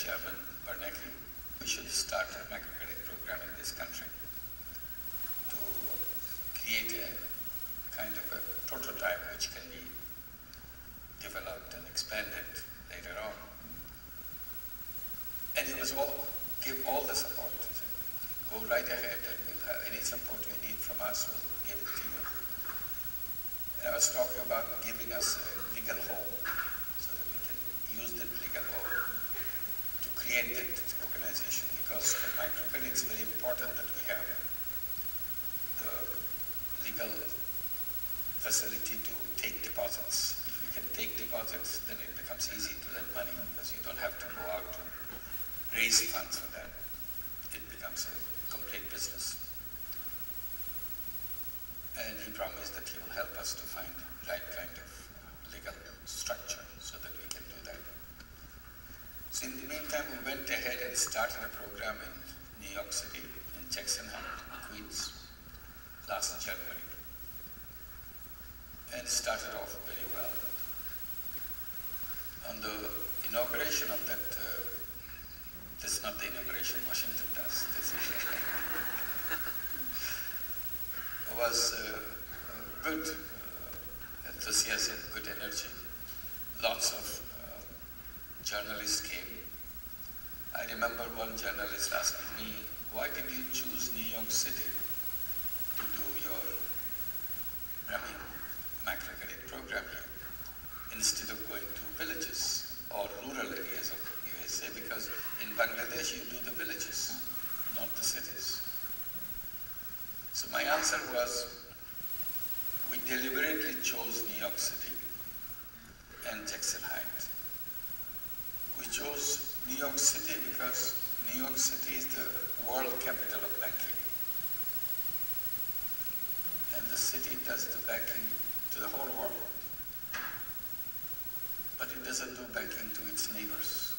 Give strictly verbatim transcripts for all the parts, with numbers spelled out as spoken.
Chairman Bernanke, we should start a microcredit program in this country to create a kind of a prototype which can be developed and expanded later on. And he was all, give all the support. He said, go right ahead and we'll have any support you need from us, we'll give it to you. And I was talking about giving us a legal home so that we can use that legal home to create that organization, because for microcredit it's very important that we have the legal facility to take deposits. If you can take deposits, then it becomes easy to lend money because you don't have to go out to raise funds for that. It becomes a complete business. And he promised that he will help us to find the right kind of legal structure so that we can do that. So in the meantime, we went ahead and started a program in New York City, in Jackson Heights, Queens, last January. And started off very well. On the inauguration of that, uh, this is not the inauguration Washington does, this is it was uh, good uh, enthusiasm, good energy. Lots of uh, journalists came. I remember one journalist asking me, why did you choose New York City to do your Grameen microcredit program here, instead of going to villages or rural areas of U S A, because in Bangladesh you do the villages, not the cities. So my answer was, we deliberately chose New York City and Jackson Heights. We chose New York City because New York City is the world capital of banking. And the city does the banking to the whole world. But it doesn't do banking to its neighbors.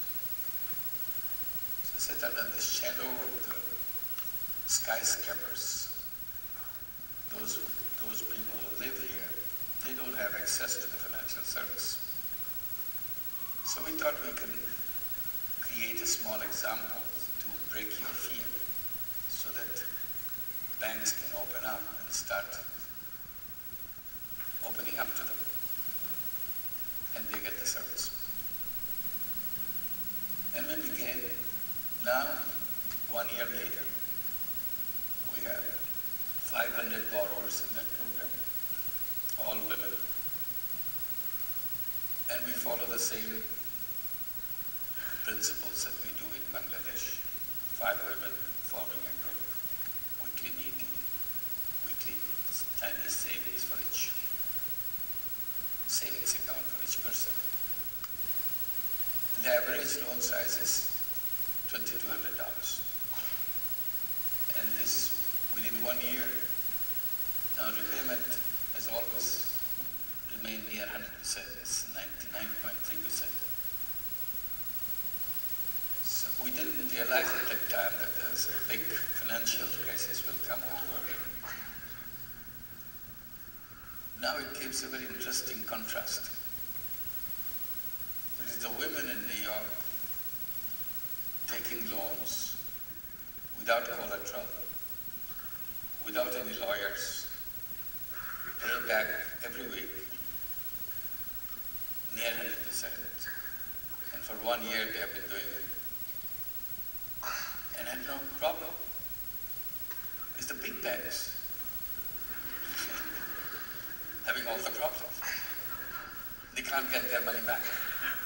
So sit under the shadow of the skyscrapers. Those, those people who live here, they don't have access to the financial service. So we thought we could create a small example to break your fear so that banks can open up and start opening up to them, and they get the service. And we began. Now, one year later, we have five hundred borrowers in that program, all women. And we follow the same principles that we do in Bangladesh. Five women forming a group, weekly meeting, weekly timely savings for each, savings account for each person. And the average loan size is twenty-two hundred dollars. And this, within one year, now repayment has always remained near one hundred percent. It's ninety-nine point three percent. So we didn't realize at that time that there's a big financial crisis will come over. Now it gives a very interesting contrast. It is the women in New York taking loans without collateral, without any lawyers, paying back every week, near one hundred percent. And for one year they have been doing it. And had no problem. It's the big banks having all the problems. They can't get their money back.